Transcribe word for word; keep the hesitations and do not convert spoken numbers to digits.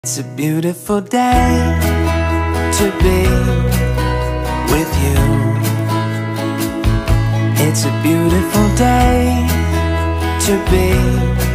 It's a beautiful day to be with you. It's a beautiful day to be